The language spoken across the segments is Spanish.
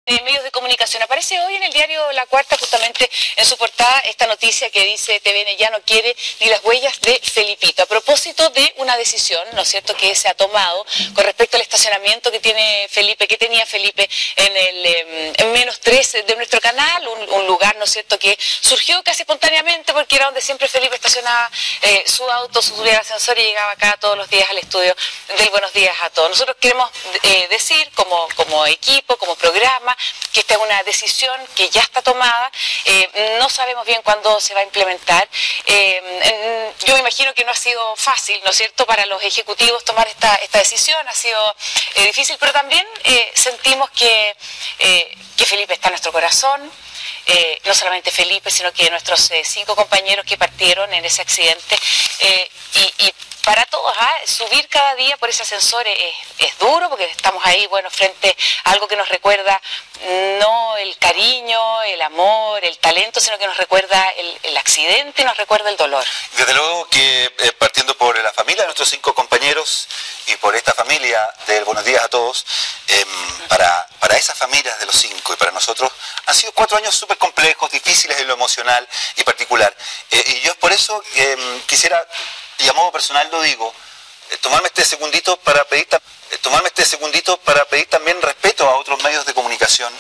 medios de comunicación. Aparece hoy en el diario La Cuarta, justamente en su portada, esta noticia que dice TVN ya no quiere ni las huellas de Felipito. A propósito de una decisión, ¿no es cierto?, que se ha tomado con respecto al estacionamiento que tiene Felipe, que tenía Felipe en el en -3 de nuestro canal, un lugar, ¿no es cierto?, que surgió casi espontáneamente porque era donde siempre Felipe estacionaba su auto, subía al ascensor y llegaba acá todos los días al estudio del Buenos Días a Todos. Nosotros queremos decir como equipo, como programa, que esta es una decisión que ya está tomada, no sabemos bien cuándo se va a implementar. Yo me imagino que no ha sido fácil, ¿no es cierto?, para los ejecutivos tomar esta decisión, ha sido difícil, pero también sentimos que Felipe está en nuestro corazón. No solamente Felipe, sino que nuestros 5 compañeros que partieron en ese accidente, y para todos, subir cada día por ese ascensor es duro, porque estamos ahí, bueno, frente a algo que nos recuerda no el cariño, el amor, el talento, sino que nos recuerda el accidente, nos recuerda el dolor. Desde luego que partiendo por la familia de nuestros 5 compañeros y por esta familia del Buenos Días a Todos, para esas familias de los 5 y para nosotros han sido 4 años súper complejos, difíciles en lo emocional y particular. Y yo por eso quisiera, y a modo personal lo digo, tomarme este segundito para pedir también respeto a otros medios de comunicación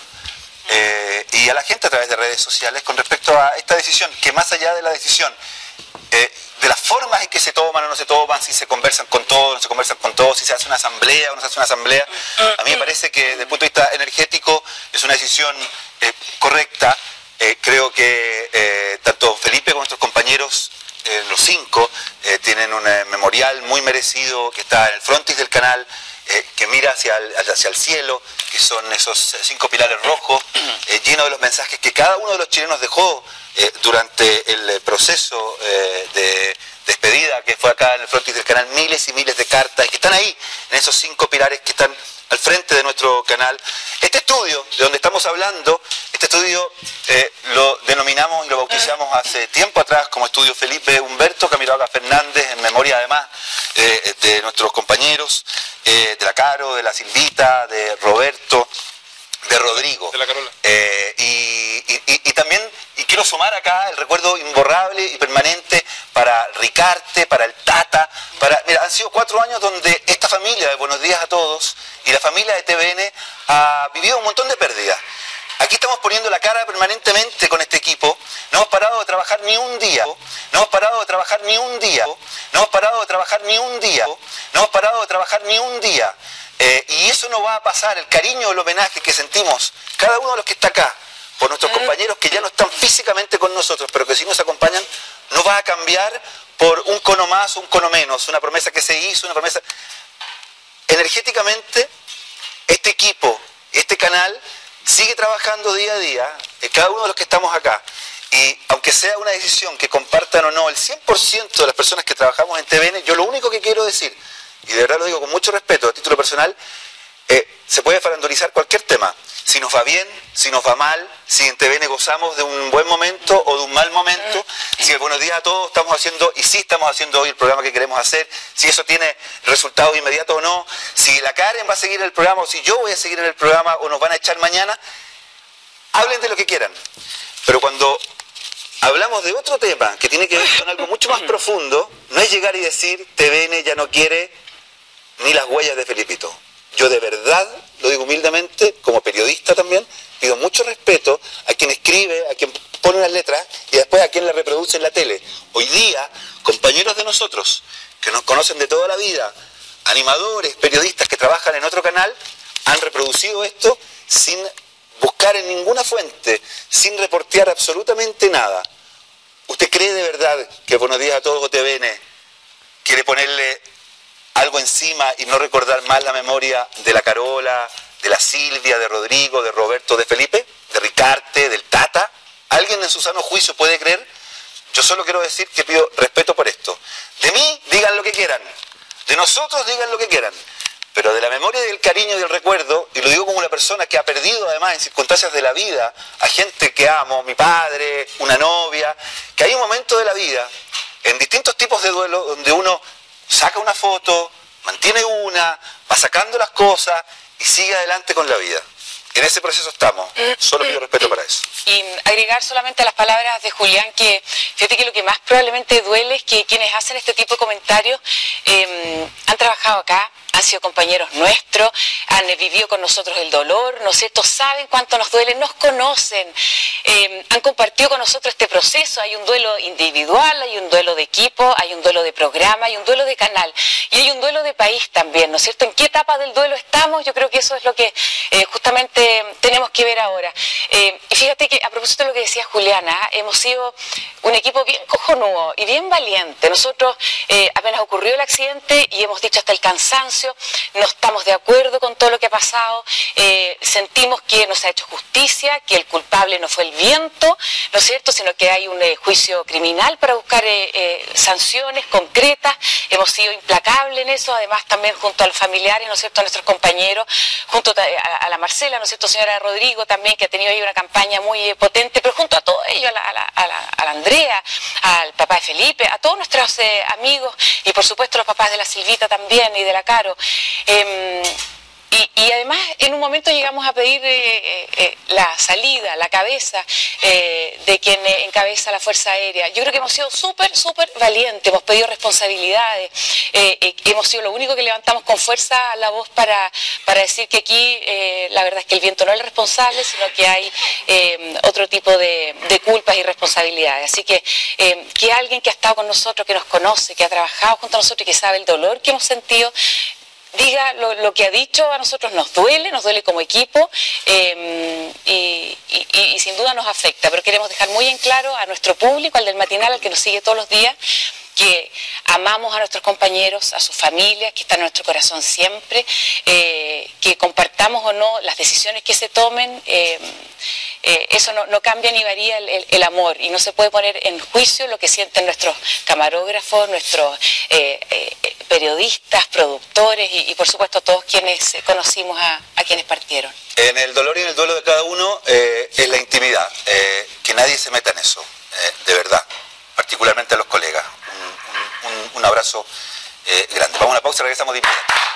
y a la gente a través de redes sociales con respecto a esta decisión, que más allá de la decisión, de las formas en que se toman o no se toman, si se conversan con todos, no se conversan con todos, si se hace una asamblea o no se hace una asamblea, a mí me parece que desde el punto de vista energético es una decisión correcta. Creo que tanto Felipe como nuestros compañeros, los 5, tienen un memorial muy merecido que está en el frontis del canal, que mira hacia el cielo, que son esos 5 pilares rojos, llenos de los mensajes que cada uno de los chilenos dejó durante el proceso de despedida que fue acá en el frontis del canal, miles y miles de cartas, y que están ahí, en esos 5 pilares que están al frente de nuestro canal. Este estudio de donde estamos hablando, este estudio lo denominamos y lo bautizamos hace tiempo atrás como Estudio Felipe Humberto Camiroaga Fernández, en memoria además de nuestros compañeros, de la Caro, de la Silvita, de Roberto, de Rodrigo. De la Carola. Y también, y quiero sumar acá el recuerdo imborrable y permanente para Ricarte, para el Tata, mira, han sido 4 años donde esta familia de Buenos Días a Todos y la familia de TVN ha vivido un montón de pérdidas. Aquí estamos poniendo la cara permanentemente con este equipo, no hemos parado de trabajar ni un día, no hemos parado de trabajar ni un día, no hemos parado de trabajar ni un día, no hemos parado de trabajar ni un día. Y eso no va a pasar, el cariño, el homenaje que sentimos cada uno de los que está acá, por nuestros compañeros que ya no están físicamente con nosotros, pero que sí nos acompañan, no va a cambiar por un cono más o un cono menos, una promesa que se hizo, una promesa. Energéticamente, este equipo, este canal, sigue trabajando día a día, cada uno de los que estamos acá. Y aunque sea una decisión que compartan o no el 100% de las personas que trabajamos en TVN, yo lo único que quiero decir, y de verdad lo digo con mucho respeto a título personal, se puede farandulizar cualquier tema. Si nos va bien, si nos va mal, si en TVN gozamos de un buen momento o de un mal momento, si el Buenos Días a Todos estamos haciendo, y sí estamos haciendo hoy el programa que queremos hacer, si eso tiene resultados inmediatos o no, si la Karen va a seguir en el programa o si yo voy a seguir en el programa o nos van a echar mañana, hablen de lo que quieran. Pero cuando hablamos de otro tema que tiene que ver con algo mucho más profundo, no es llegar y decir TVN ya no quiere ni las huellas de Felipito. Yo de verdad, lo digo humildemente, como periodista también, pido mucho respeto a quien escribe, a quien pone las letras y después a quien la reproduce en la tele. Hoy día, compañeros de nosotros, que nos conocen de toda la vida, animadores, periodistas que trabajan en otro canal, han reproducido esto sin buscar en ninguna fuente, sin reportear absolutamente nada. ¿Usted cree de verdad que Buenos Días a Todos o TVN quiere ponerle algo encima y no recordar más la memoria de la Carola, de la Silvia, de Rodrigo, de Roberto, de Felipe, de Ricarte, del Tata? ¿Alguien en su sano juicio puede creer? Yo solo quiero decir que pido respeto por esto. De mí digan lo que quieran, de nosotros digan lo que quieran, pero de la memoria y del cariño y del recuerdo, y lo digo como una persona que ha perdido además en circunstancias de la vida a gente que amo, mi padre, una novia, que hay un momento de la vida, en distintos tipos de duelo, donde uno saca una foto, mantiene una, va sacando las cosas y sigue adelante con la vida. en ese proceso estamos, solo pido respeto para eso. Y agregar solamente a las palabras de Julián que fíjate que lo que más probablemente duele es que quienes hacen este tipo de comentarios han trabajado acá, han sido compañeros nuestros, han vivido con nosotros el dolor, ¿no es cierto? Saben cuánto nos duele, nos conocen, han compartido con nosotros este proceso. Hay un duelo individual, hay un duelo de equipo, hay un duelo de programa, hay un duelo de canal y hay un duelo de país también, ¿no es cierto? ¿En qué etapa del duelo estamos? Yo creo que eso es lo que justamente tenemos que ver ahora. Y fíjate que a propósito de lo que decía Juliana, hemos sido un equipo bien cojonudo y bien valiente. Nosotros apenas ocurrió el accidente y hemos dicho hasta el cansancio, no estamos de acuerdo con todo lo que ha pasado, sentimos que no se ha hecho justicia, que el culpable no fue el viento, ¿no es cierto?, sino que hay un juicio criminal para buscar sanciones concretas. Hemos sido implacables en eso, además también junto a los familiares, ¿no es cierto?, a nuestros compañeros, junto a la Marcela, ¿no es cierto?, señora Rodrigo también, que ha tenido ahí una campaña muy potente, pero junto a todos ellos, a la Andrea, al papá de Felipe, a todos nuestros amigos y por supuesto los papás de la Silvita también y de la Caro. Y además en un momento llegamos a pedir la salida, la cabeza de quien encabeza la Fuerza Aérea. Yo creo que hemos sido súper valientes, hemos pedido responsabilidades, hemos sido lo único que levantamos con fuerza la voz para decir que aquí la verdad es que el viento no es el responsable, sino que hay otro tipo de culpas y responsabilidades. Así que alguien que ha estado con nosotros, que nos conoce, que ha trabajado junto a nosotros y que sabe el dolor que hemos sentido, diga lo que ha dicho. A nosotros nos duele como equipo y sin duda nos afecta, pero queremos dejar muy en claro a nuestro público, al del matinal, al que nos sigue todos los días, que amamos a nuestros compañeros, a sus familias, que están en nuestro corazón siempre, que compartamos o no las decisiones que se tomen, eso no cambia ni varía el amor, y no se puede poner en juicio lo que sienten nuestros camarógrafos, nuestros periodistas, productores y por supuesto todos quienes conocimos a quienes partieron. En el dolor y en el duelo de cada uno es la intimidad, que nadie se meta en eso, de verdad, particularmente a los colegas. Un abrazo grande. Vamos a una pausa y regresamos de inmediato.